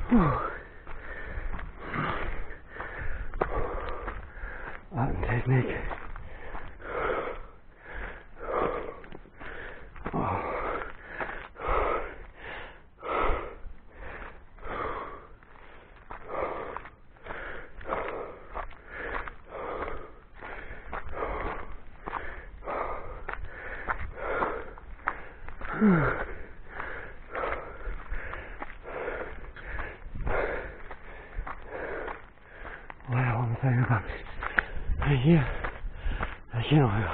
Atemtechnik. Ja, warum ist er hingegangen? Hier noch höher.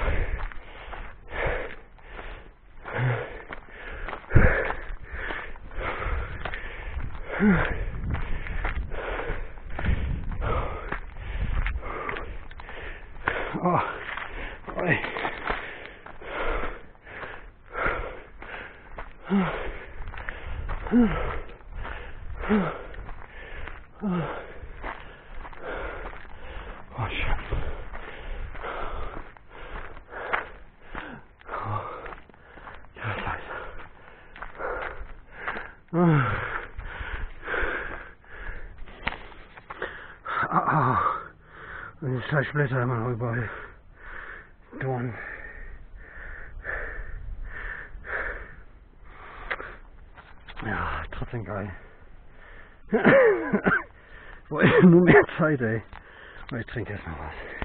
Oh, oi. Oh, Scheiße. Ja, Scheiße. Und die Fleischblätter immer noch überall. Dorn. Ja, trotzdem geil. Nur mehr Zeit, ey. Aber ich trinke erst mal was.